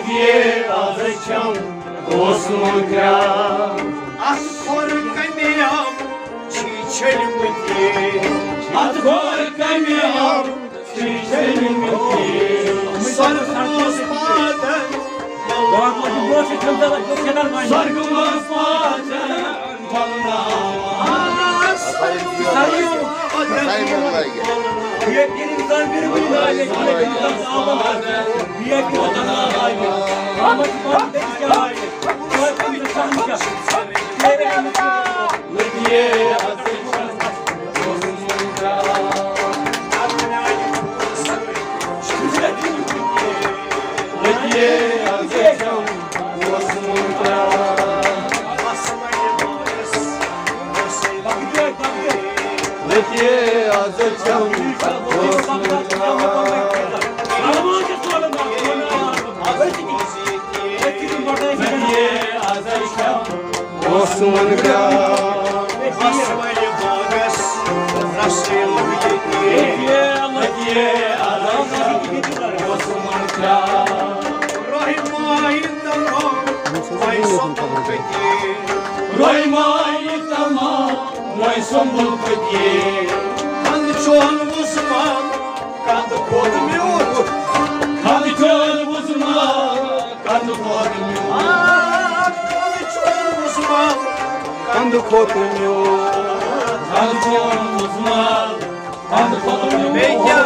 Lădie azăceam, osmul grea. Atcor că-mi-am și ce-l mântie, Atcor că-mi-am și ce-l mântie. Soargă-mă spate, Soargă-mă spate, Osman grea, asmăle bagas, rașel vietie, lădie azăceam, osmul grea. Roi mai tămă, mai somnul petie, Roi mai tămă, mai somnul petie. Când cion uzman, când cod meu, Când cion uzman, când cod meu. Când cotul meu, Când cion uzman, când cod meu. Vechea,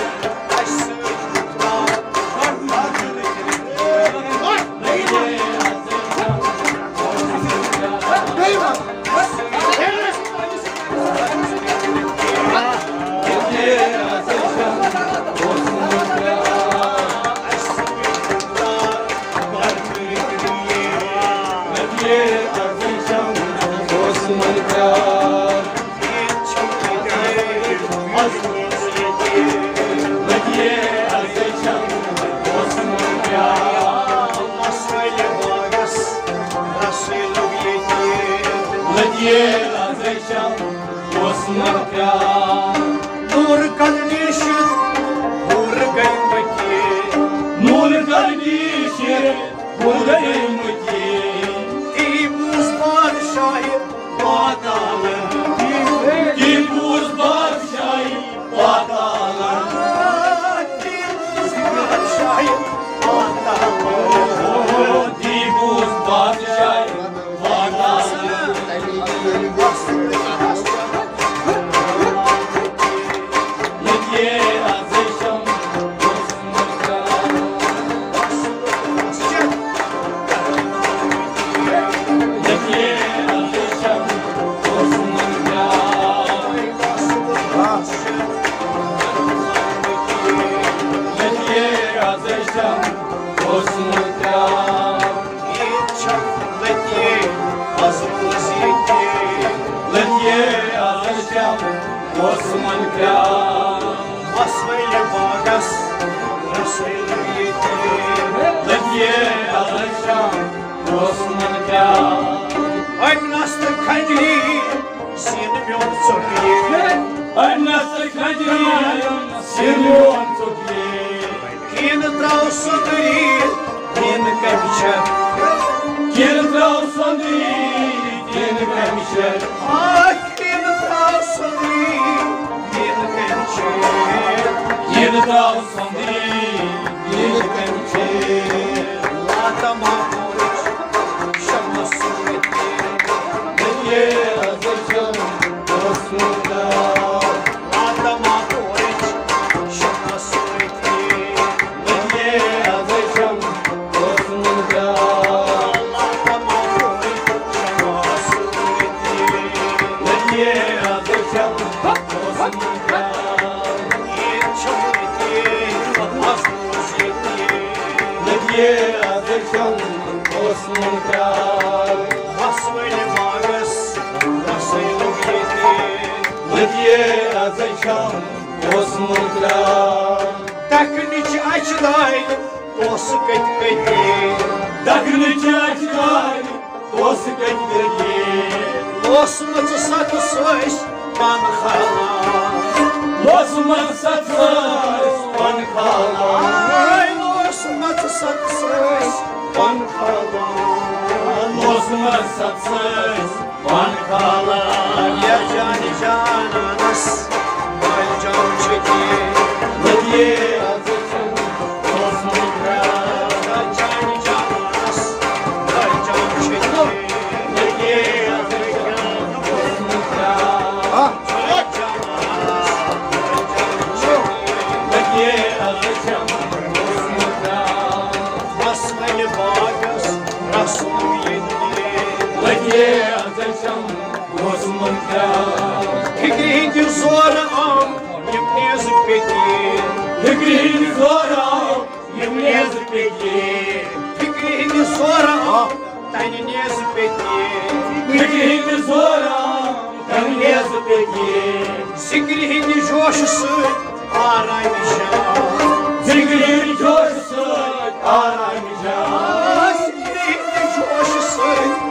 dacă nici aici dai, o să căti, Dacă nici aici dai, o să căti, o să mă satisfaci, pan hala, o să mă satisfaci, pan hala, o să mă satisfaci, satsız bankalar Ya cani cananas Gel can çekir Ladiye azıcım Osmanlıkra Ya cani cananas Gel can çekir Ladiye azıcım Osmanlıkra Gel cananas Gel can çekir Ladiye azıcım Osmanlıkra Basmayı bagas Rasulü yedi Ladiye azıcım Osmanlıkra Hikri zora am Yipnez peki Hikri zora Yemnez peki Hikri zora am Taynez peki Hikri zora Yemnez peki Zikri coşusu Araymışam Zikrin coşsun aramayacağım Zikri coşusu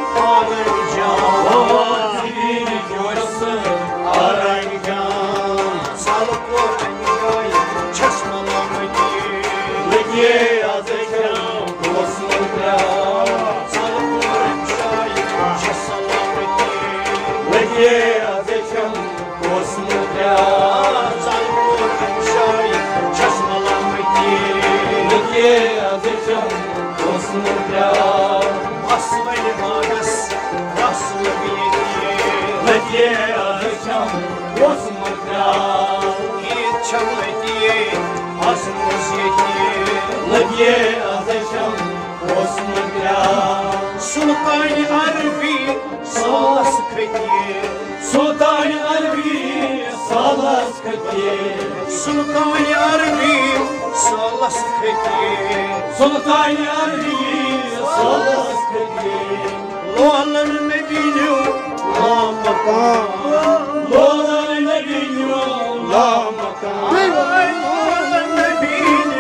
Araymışam Zikrin coşsun aramayacağım Sağlıklı engay Çesmalamayı Ladiye azıcım Osmanlıkra Sağlıklı engay Çesmalamayı Ladiye azıcım Osmanlıkra Sağlıklı engay Çesmalamayı Ladiye azıcım Osmanlıkra Asmayı magas Raslı biledi Ladiye azıcım Osmanlıkra Yiğit çamlı diye Azımız yedi Ladiye azıcım Osmanlıkra Sultan-ı Arbi Salas kedi Sultan-ı Arbi salas kati Sultan-ı Arbi Salas kedi Sultan-ı Arbi salas kati Loğanın nebini Lamakam Lolan ne biliyor la makam Loğanın nebini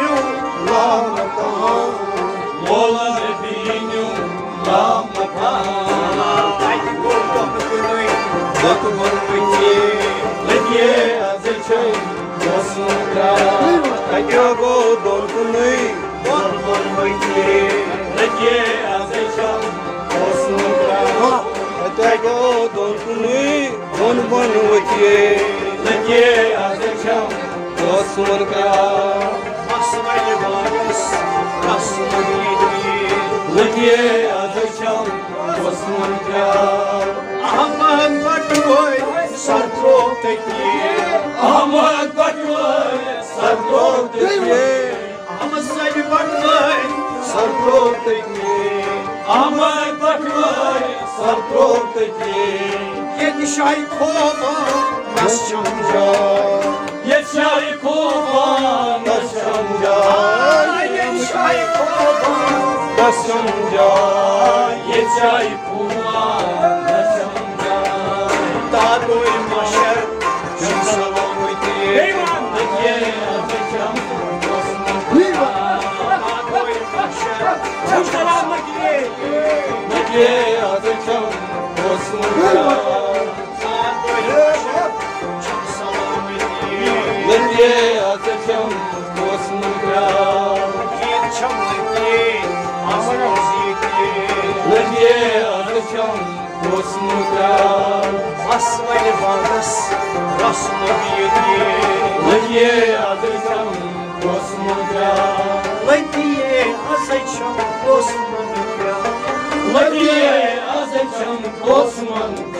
Lamakam Lolan ne biliyor la makam Haydi korkam günü Bakımın bitti Ladiye azıcım Osmanlıkra Haydi go dorkunu Bakımın bitti Ladiye azıcım Osmanlıkra Haydi dorkunu Bakımın bitti Ladiye azıcım Osmanlıkra Asmayı bagas Raslı yedi Ladiye azıcım Osmanlıkra Aman bakıboy Sartrok teki Ahmet Bakır Sarkov teki Ama sayı bakıboy Sartrok teki Ahmet Bakır Sarkov teki Yedi ay kova Nas çamca Yeşay kovan Naşanca Yedi ay kova Naşanca Yeşay kovan Naşanca Daha doymaşer Çok salam idi Ladiye azıcım Osmanlıkra Daha doymaşer Çok selamla gidelim Ladiye azıcım Osmanlıkra Daha doymaşer Çok salam idi Ladiye azıcım Osmanlıkra Yiğit çamlı değil Azmaz yedi Ladiye azıcım Osmanlıkra Asmayı bagas Raslı yedi Ladiye azıcım Osmanlıkra Ladiye azıcım Osmanlıkra Ladiye azıcım Osmanlıkra